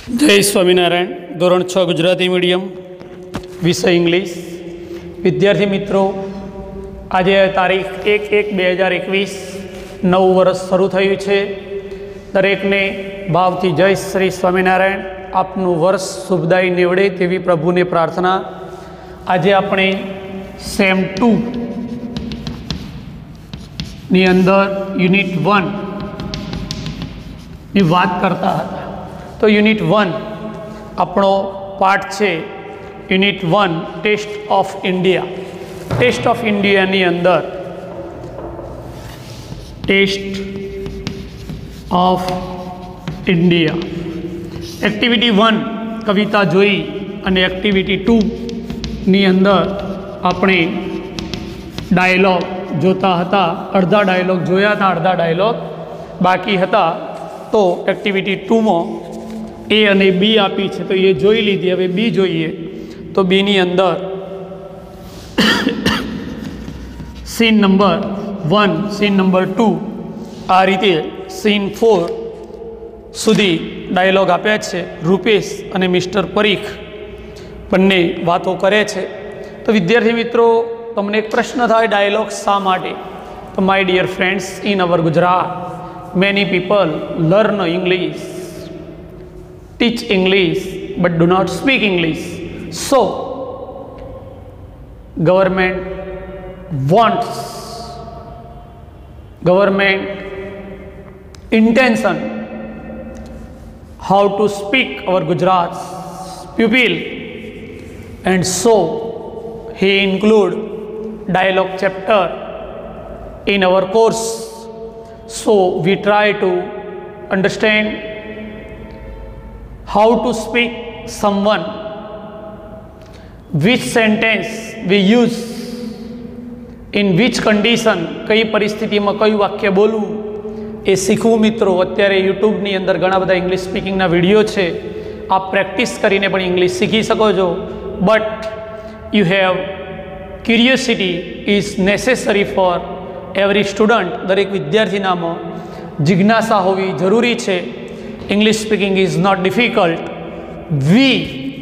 જય સ્વામિનારાયણ. ધોરણ 6 ગુજરાતી મીડિયમ, વિષય ઇંગ્લિશ. વિદ્યાર્થી મિત્રો, આજે તારીખ 1/1/2021, નવું વર્ષ શરૂ થયું છે. દરેકને ભાવથી જય શ્રી સ્વામિનારાયણ. આપનું વર્ષ શુભદાયી નીવડે તેવી પ્રભુને પ્રાર્થના. આજે આપણે સેમ 2 ની અંદર યુનિટ 1 ની વાત કરતા હતા. તો યુનિટ 1 આપણો પાઠ છે. Unit 1 test of India. Test of ઇન્ડિયાની અંદર ટેસ્ટ ઓફ ઇન્ડિયા એક્ટિવિટી 1 કવિતા જોઈ અને એક્ટિવિટી 2ની અંદર આપણે ડાયલોગ જોતા હતા. અડધા ડાયલોગ જોયા હતા, અડધા ડાયલોગ બાકી હતા. તો એક્ટિવિટી 2માં એ અને બી આપી છે, તો એ જોઈ લીધી. હવે બી જોઈએ. તો બીની અંદર સીન નંબર 1, સીન નંબર 2, આ રીતે સીન 4 સુધી ડાયલોગ આપ્યા છે. રૂપેશ અને મિસ્ટર પરીખ બંને વાતો કરે છે. તો વિદ્યાર્થી મિત્રો, તમને એક પ્રશ્ન થાય, ડાયલોગ શા માટે? તો my dear friends, in our Gujarat many people learn English, teach English, but do not speak English. So, government intention how to speak our Gujarat's pupil, and so he include dialogue chapter in our course. So we try to understand how to speak someone, which sentence we use, in which condition, કઈ પરિસ્થિતિમાં કયું વાક્ય બોલવું એ શીખવું. મિત્રો, અત્યારે યુટ્યુબની અંદર ઘણા બધા ઇંગ્લિશ સ્પીકિંગના વિડીયો છે. આપ પ્રેક્ટિસ કરીને પણ ઇંગ્લિશ શીખી શકો છો. But you have curiosity is necessary for every student. દરેક વિદ્યાર્થીનામાં જિજ્ઞાસા હોવી જરૂરી છે. English speaking is not difficult, we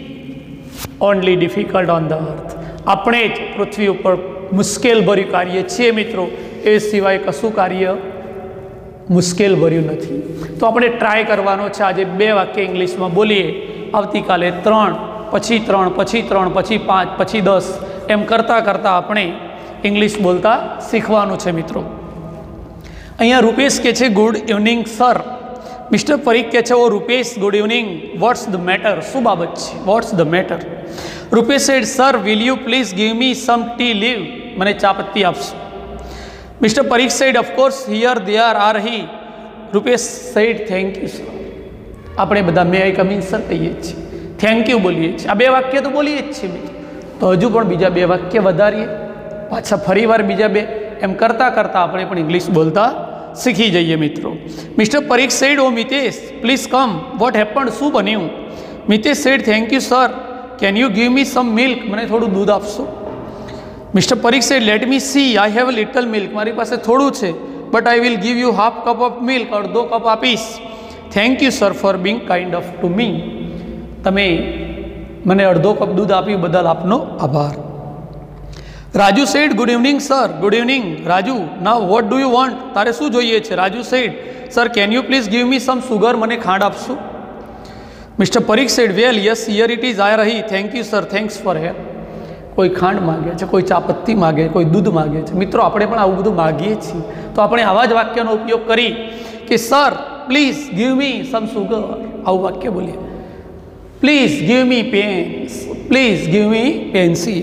only difficult on the earth. આપણે જ પૃથ્વી ઉપર મુશ્કેલભર્યું કાર્ય છીએ મિત્રો, એ સિવાય કશું કાર્ય મુશ્કેલભર્યું નથી. તો આપણે ટ્રાય કરવાનો છે. આજે 2 વાક્ય ઇંગ્લિશમાં બોલીએ, આવતીકાલે 3, પછી 3, પછી 3, પછી 5, પછી 10, એમ કરતાં કરતાં આપણે ઇંગ્લિશ બોલતા શીખવાનું છે મિત્રો. અહીંયા રૂપેશ કહે છે, good evening sir. Mister Parikh કહે છે, oh Rupesh, good evening. What's the matter? શું બાબત છે? What's the matter? Rupesh said, sir, will you please give me some tea leave? મને ચા પત્તી આપશો? Mister Parikh said, of course, here they are he. Rupesh said, thank you sir. આપણે બધા મે આઈ કમ ઇન સર કહીએ છીએ, થેન્ક યુ બોલીએ છીએ. આ 2 વાક્ય તો બોલીએ જ છીએ મિત્રો. તો હજુ પણ બીજા 2 વાક્ય વધારીએ, પાછા ફરીવાર બીજા 2, એમ કરતાં કરતાં આપણે પણ ઇંગ્લિશ બોલતા શીખી જઈએ મિત્રો. Mister Parikh said, oh Mitesh, please come. What happened? શું બન્યું? Mitesh said, thank you sir, can you give me some milk? મને થોડું દૂધ આપશો? Mister Parikh said, let me see, I have little milk. મારી પાસે થોડું છે, but I will give you half cup of milk. અડધો કપ આપીશ. Thank you sir for being kind of to me. તમે મને અડધો કપ દૂધ આપ્યું બદલ આપનો આભાર. Raju said, good evening sir. Good evening Raju. Now what do you want? તારે શું જોઈએ છે? Raju said, sir, can you please give me some sugar? મને ખાંડ આપશો? Mister Parikh said, well yes, here it is, I રહી. Thank you sir, thanks for help. કોઈ ખાંડ માગે છે, કોઈ ચાપત્તી માગે, કોઈ દૂધ માગે છે. મિત્રો, આપણે પણ આવું બધું માગીએ છીએ. તો આપણે આવા જ વાક્યનો ઉપયોગ કરી કે sir, please give me some sugar. આવું વાક્ય બોલીએ. Please give me pens. Please give me pencil.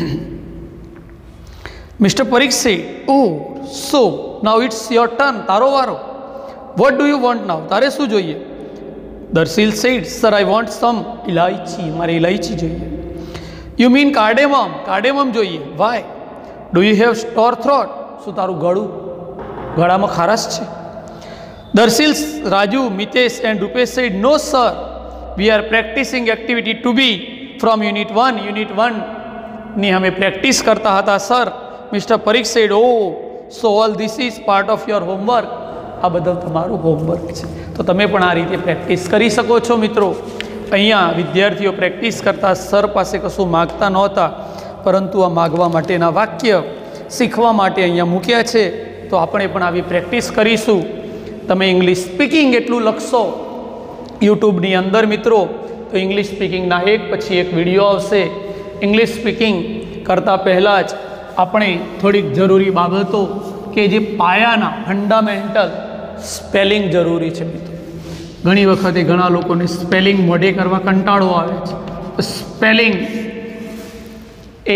Mister Parikh said, oh so now it's your turn. તારો વારો. What do you want now? તારે શું જોઈએ? Darshil said, sir, I want some elaichi. મારે ઇલાયચી જોઈએ. You mean cardamom? કાર્ડેમમ જોઈએ. Why? Do you have sore throat? શું તારું ગળામાં ખારાશ છે? Darshil, Raju, Mitesh and Rupesh said, no sir, we are practising activity 2B from unit 1. Unit 1ની અમે પ્રેક્ટિસ કરતા હતા sir. Mister Parikh said, oh so all this is part of your homework. આ બધું તમારું હોમવર્ક છે. તો તમે પણ આ રીતે પ્રેક્ટિસ કરી શકો છો મિત્રો. અહીંયા વિદ્યાર્થીઓ પ્રેક્ટિસ કરતા સર પાસે કશું માગતા નહોતા, પરંતુ આ માગવા માટેના વાક્ય શીખવા માટે અહીંયા મૂક્યા છે. તો આપણે પણ આવી પ્રેક્ટિસ કરીશું. તમે ઇંગ્લિશ સ્પીકિંગ એટલું લખશો યુટ્યુબની અંદર મિત્રો, તો ઇંગ્લિશ સ્પીકિંગના એક પછી એક વિડીયો આવશે. ઇંગ્લિશ સ્પીકિંગ કરતાં પહેલાં જ આપણે થોડીક જરૂરી બાબતો કે જે પાયાના ફંડામેન્ટલ સ્પેલિંગ જરૂરી છે મિત્રો. ઘણી વખતે ઘણા લોકોને સ્પેલિંગ મોઢે કરવા કંટાળો આવે છે. સ્પેલિંગ એ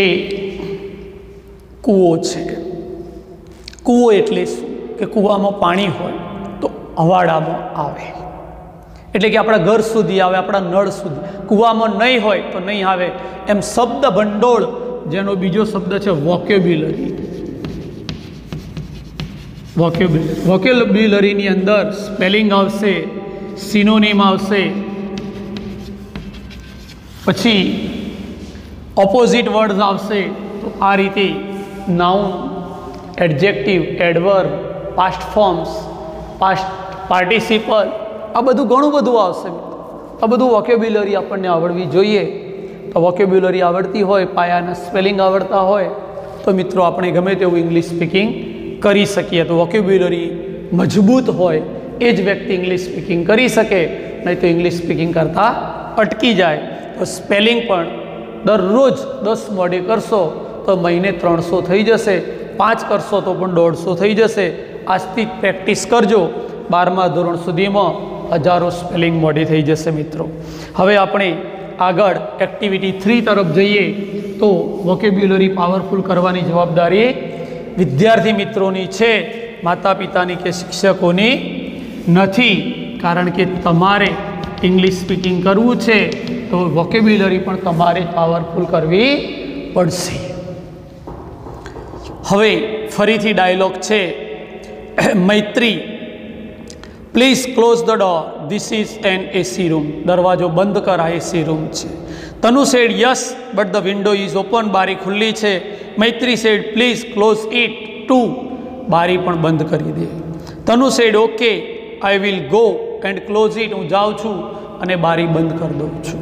કૂવો છે. કૂવો એટલે શું કે કૂવામાં પાણી હોય તો અવાડામાં આવે, એટલે કે આપણા ઘર સુધી આવે, આપણા નળ સુધી. કૂવામાં નહીં હોય તો નહીં આવે. એમ શબ્દ ભંડોળ, જેનો બીજો શબ્દ છે વોકેબ્યુલરી. વોકેબ્યુલરીની અંદર સ્પેલિંગ આવશે, સિનોનિમ આવશે, પછી ઓપોઝિટ વર્ડ્સ આવશે. તો આ રીતે noun, adjective, adverb, past forms, past participle, આ બધું ઘણું બધું આવશે. આ બધું વોકેબ્યુલરી આપણને આવડવી જોઈએ. તો વોકેબ્યુલરી આવડતી હોય, પાયાના સ્પેલિંગ આવડતા હોય, તો મિત્રો આપણે ગમે તેવું ઇંગ્લિશ સ્પીકિંગ કરી શકીએ. તો વોકેબ્યુલરી મજબૂત હોય એ જ વ્યક્તિ ઇંગ્લિશ સ્પીકિંગ કરી શકે, નહીં તો ઇંગ્લિશ સ્પીકિંગ કરતાં અટકી જાય. તો સ્પેલિંગ પણ દરરોજ 10 મોડે કરશો તો મહિને 300 થઈ જશે, 5 કરશો તો પણ 150 થઈ જશે. આજથી જ પ્રેક્ટિસ કરજો. 12મા ધોરણ સુધીમાં હજારો સ્પેલિંગ મોડી થઈ જશે મિત્રો. હવે આપણે આગળ એક્ટિવિટી 3 તરફ જઈએ. તો વોકેબ્યુલરી પાવરફુલ કરવાની જવાબદારી વિદ્યાર્થી મિત્રોની છે, માતા પિતાની કે શિક્ષકોની નથી. કારણ કે તમારે ઇંગ્લિશ સ્પીકિંગ કરવું છે તો વોકેબ્યુલરી પણ તમારે પાવરફુલ કરવી પડશે. હવે ફરીથી ડાયલોગ છે. Maitri, please close the door, this is an AC room. દરવાજો બંધ કર, આ એસી રૂમ છે. Tanu said yes but the window is open. બારી ખુલ્લી છે. Maitri said please close it too. બારી પણ બંધ કરી દે. Tanu said okay I will go and close it. હું જાઉં છું અને બારી બંધ કરી દઉં છું.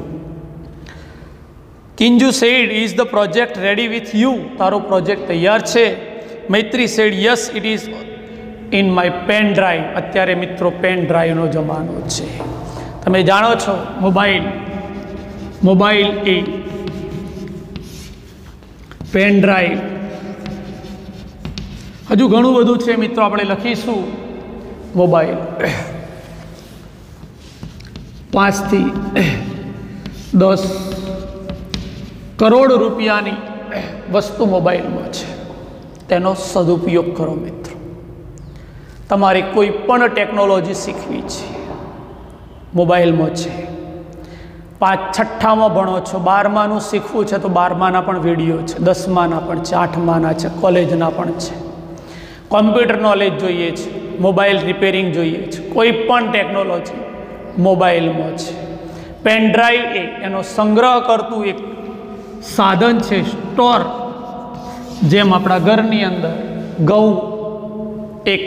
Kinju said is the project ready with you. તારો પ્રોજેક્ટ તૈયાર છે. Maitri said yes it is in my pen drive. અત્યારે મિત્રો પેન ડ્રાઈવનો જમાનો છે. તમે જાણો છો મોબાઈલ એ પેન ડ્રાઈવ. હજુ ઘણું બધું છે મિત્રો, આપણે લખીશું. મોબાઈલ 5 થી 10 કરોડ રૂપિયાની વસ્તુ મોબાઈલમાં છે. તેનો સદુપયોગ કરો મિત્રો. તમારે કોઈ પણ ટેકનોલોજી શીખવી છે, મોબાઈલમાં છે. 5-6માં ભણો છો, 12માનું શીખવું છે તો 12માના પણ વિડીયો છે, 10માના પણ છે, 8માના છે, કોલેજના પણ છે. કોમ્પ્યુટર નોલેજ જોઈએ છે, મોબાઈલ રિપેરિંગ જોઈએ છે, કોઈ પણ ટેકનોલોજી મોબાઈલમાં છે. પેન ડ્રાઈવ એનો સંગ્રહ કરતું એક સાધન છે, સ્ટોર. જેમ આપણા ઘરની અંદર ઘઉં એક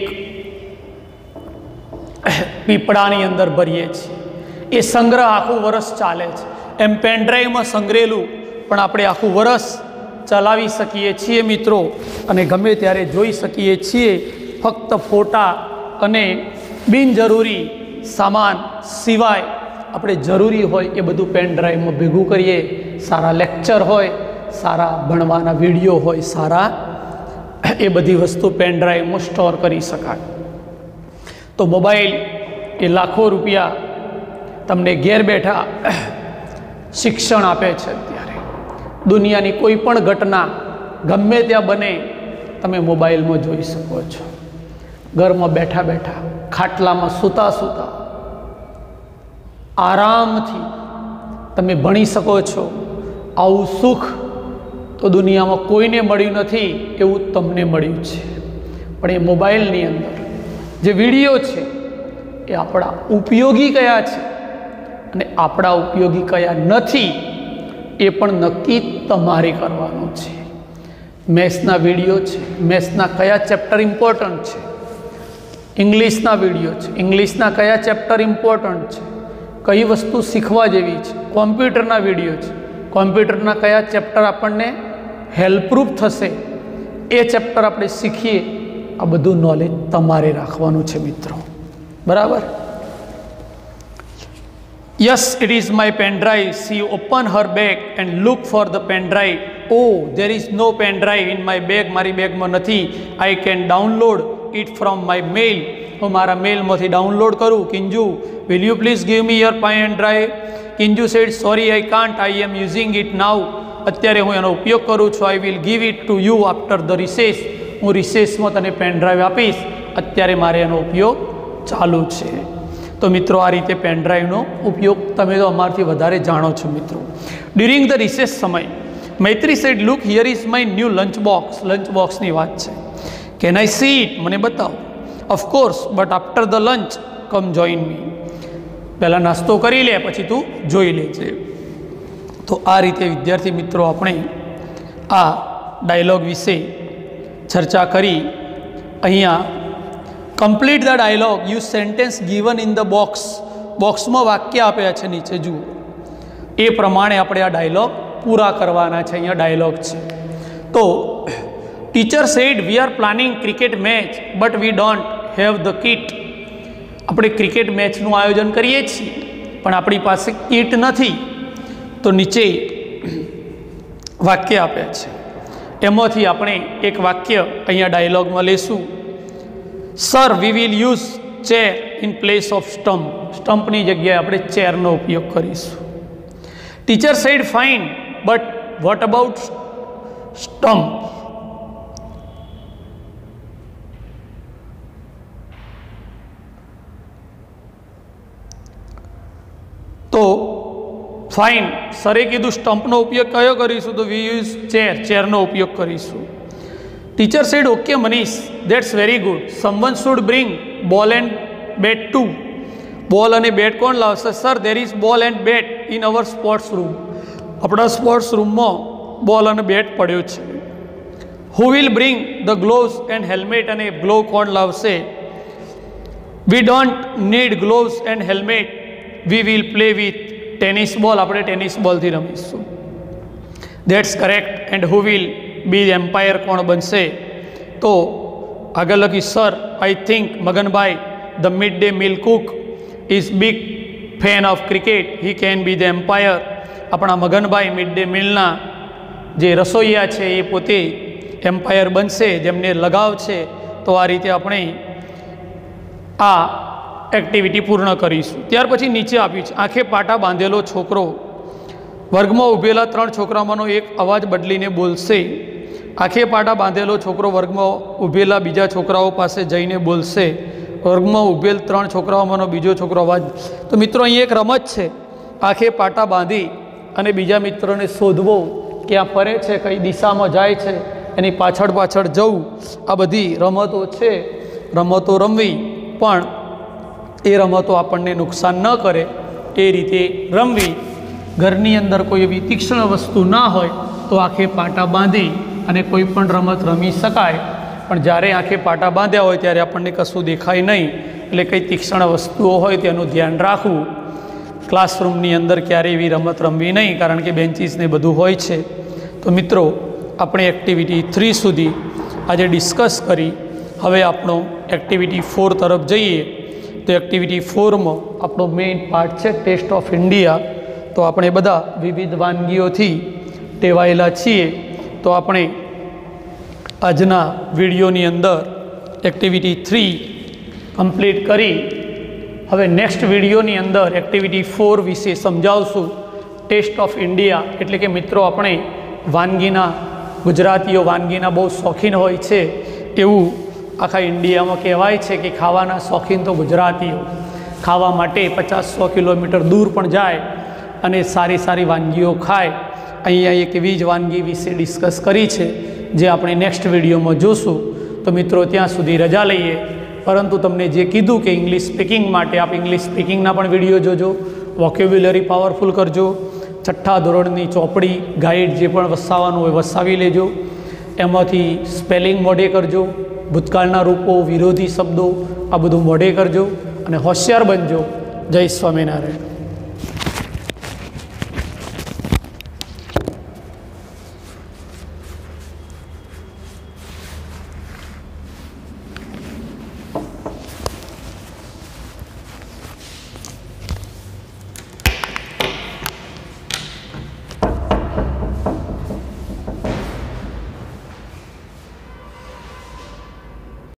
પીપળાની અંદર ભરીએ છીએ, એ સંગ્રહ આખું વરસ ચાલે છે. એમ પેન ડ્રાઈવમાં સંગ્રહેલું પણ આપણે આખું વરસ ચલાવી શકીએ છીએ મિત્રો, અને ગમે ત્યારે જોઈ શકીએ છીએ. ફક્ત ફોટા અને બિનજરૂરી સામાન સિવાય આપણે જરૂરી હોય એ બધું પેન ડ્રાઈવમાં ભેગું કરીએ. સારા લેક્ચર હોય, સારા ભણવાના વિડીયો હોય, સારા, એ બધી વસ્તુ પેન ડ્રાઈવમાં સ્ટોર કરી શકાય. તો મોબાઈલ એ લાખો રૂપિયા તમને ઘેર બેઠા શિક્ષણ આપે છે. અત્યારે દુનિયાની કોઈ પણ ઘટના ગમે ત્યાં બને તમે મોબાઈલમાં જોઈ શકો છો. ઘરમાં બેઠા બેઠા, ખાટલામાં સૂતા સૂતા આરામથી તમે ભણી શકો છો. આવું સુખ તો દુનિયામાં કોઈને મળ્યું નથી, એવું તમને મળ્યું છે. પણ એ મોબાઈલની અંદર જે વિડીયો છે એ આપણા ઉપયોગી કયા છે અને આપણા ઉપયોગી કયા નથી એ પણ નક્કી તમારે કરવાનું છે. મેથ્સના વિડીયો છે, મેથ્સના કયા ચેપ્ટર ઇમ્પોર્ટન્ટ છે. ઇંગ્લિશના વિડીયો છે, ઇંગ્લિશના કયા ચેપ્ટર ઇમ્પોર્ટન્ટ છે. કઈ વસ્તુ શીખવા જેવી છે, કોમ્પ્યુટરના વિડીયો છે, કોમ્પ્યુટરના કયા ચેપ્ટર આપણને હેલ્પરૂપ થશે એ ચેપ્ટર આપણે શીખીએ. આ બધું નોલેજ તમારે રાખવાનું છે મિત્રો, બરાબર. Yes, it is my pen drive. See open her bag and look for the pen drive. Oh there is no pen drive in my bag. મારી બેગમાં નથી. I can download it from my mail. હું મારા મેલમાંથી download કરું. Kinju, will you please give me your pen drive? Kinju said, sorry I can't, I am using it now. અત્યારે હું એનો ઉપયોગ કરું છું. આઈ will give it to you after the recess. હું રિસેસમાં તને પેન ડ્રાઈવ આપીશ, અત્યારે મારે એનો ઉપયોગ ચાલુ છે. તો મિત્રો આ રીતે પેન ડ્રાઈવનો ઉપયોગ તમે તો અમારથી વધારે જાણો છો મિત્રો. ડ્યુરિંગ ધ રિસેસ સમય Maitri said, look here is my new lunch box. Lunch બોક્સની વાત છે. Can I see it? મને બતાવો. Of course, but after the lunch come join me. પહેલાં નાસ્તો કરી લે, પછી તું જોઈ લેજે. તો આ રીતે વિદ્યાર્થી મિત્રો આપણે આ ડાયલોગ વિશે ચર્ચા કરી. અહીંયા complete the dialogue, you sentence given in the box. બોક્સમાં વાક્ય આપ્યા છે નીચે જુઓ, એ પ્રમાણે આપણે આ ડાયલોગ પૂરા કરવાના છે. અહીંયા ડાયલોગ છે. તો teacher said, we are planning cricket match but we don't have the kit. આપણે ક્રિકેટ મેચનું આયોજન કરીએ છીએ પણ આપણી પાસે કિટ નથી. તો નીચે વાક્ય આપ્યા છે, એમાંથી આપણે એક વાક્ય અહીંયા ડાયલોગમાં લેશું. Sir, we will use chair in place of stump. સ્ટમ્પની જગ્યાએ આપણે ચેરનો ઉપયોગ કરીશું. Teacher said, fine, but what about stump? તો ફાઇન, સરે કીધું સ્ટમ્પનો ઉપયોગ કયો કરીશું? તો વી યુઝ ચેર, ચેરનો ઉપયોગ કરીશું. Teacher said, okay Manish, that's very good. Someone should bring ball and bat too. Ball અને બેટ કોણ લાવશે? Sir, there is ball and bat in our sports room. આપણા સ્પોર્ટ્સ રૂમમાં બોલ અને બેટ પડ્યો છે. Who will bring the gloves and helmet? અને glove કોણ લાવશે? We don't need gloves and helmet, we will play with tennis ball. આપણે tennis બોલથી રમીશું. That's correct. And who will be umpire? કોણ બનશે? તો આગળ લખી, sir, I think Maganbhai, the mid day meal cook, is big fan of cricket, he can be the umpire. આપણા Maganbhai mid day મિલના જે રસોઈયા છે એ પોતે એમ્પાયર બનશે, જેમને લગાવ છે. તો આ રીતે આપણે આ એક્ટિવિટી પૂર્ણ કરીશું. ત્યાર પછી નીચે આપ્યું છે, આંખે પાટા બાંધેલો છોકરો વર્ગમાં ઊભેલા 3 છોકરામાંનો એક અવાજ બદલીને બોલશે. આંખે પાટા બાંધેલો છોકરો વર્ગમાં ઊભેલા બીજા છોકરાઓ પાસે જઈને બોલશે. વર્ગમાં ઊભેલ 3 છોકરાઓમાંનો બીજો છોકરો અવાજ. તો મિત્રો અહીં એક રમત છે, આંખે પાટા બાંધી અને બીજા મિત્રોને શોધવો, ક્યાં ફરે છે, કઈ દિશામાં જાય છે, એની પાછળ પાછળ જવું. આ બધી રમતો છે. રમતો રમવી, પણ એ રમતો આપણને નુકસાન ન કરે એ રીતે રમવી. ઘરની અંદર કોઈ એવી તીક્ષ્ણ વસ્તુ ના હોય તો આંખે પાટા બાંધી અને કોઈ પણ રમત રમી શકાય. પણ જ્યારે આંખે પાટા બાંધ્યા હોય ત્યારે આપણને કશું દેખાય નહીં, એટલે કંઈ તીક્ષ્ણ વસ્તુઓ હોય તેનું ધ્યાન રાખવું. ક્લાસરૂમની અંદર ક્યારેય એવી રમત રમવી નહીં, કારણ કે બેન્ચીસને બધું હોય છે. તો મિત્રો આપણે એક્ટિવિટી 3 સુધી આજે ડિસ્કસ કરી. હવે આપણો એક્ટિવિટી 4 તરફ જઈએ. તો એક્ટિવિટી 4માં આપણો મેઇન પાર્ટ છે ટેસ્ટ ઓફ ઇન્ડિયા. તો આપણે બધા વિવિધ વાનગીઓથી ટેવાયેલા છીએ. તો આપણે આજના વિડીયોની અંદર એક્ટિવિટી 3 કમ્પ્લીટ કરી. હવે નેક્સ્ટ વિડીયોની અંદર એક્ટિવિટી 4 વિશે સમજાવશું. ટેસ્ટ ઓફ ઇન્ડિયા એટલે કે મિત્રો આપણે વાનગીના, ગુજરાતીઓ વાનગીના બહુ શોખીન હોય છે એવું આખા ઇન્ડિયામાં કહેવાય છે કે ખાવાના શોખીન તો ગુજરાતીઓ. ખાવા માટે 50-100 કિલોમીટર દૂર પણ જાય અને સારી સારી વાનગીઓ ખાય. અહીંયા એક એવી જ વાનગી વિશે ડિસ્કસ કરી છે જે આપણે નેક્સ્ટ વિડીયોમાં જોશું. તો મિત્રો ત્યાં સુધી રજા લઈએ. પરંતુ તમને જે કીધું કે ઇંગ્લિશ સ્પીકિંગ માટે આપ ઇંગ્લિશ સ્પીકિંગના પણ વિડીયો જોજો, વોકેબ્યુલરી પાવરફુલ કરજો, 6થા ધોરણની ચોપડી ગાઈડ જે પણ વસાવવાનું હોય વસાવી લેજો. એમાંથી સ્પેલિંગ મોઢે કરજો, ભૂતકાળના રૂપો, વિરોધી શબ્દો આ બધું મોઢે કરજો અને હોશિયાર બનજો. જય સ્વામિનારાયણ.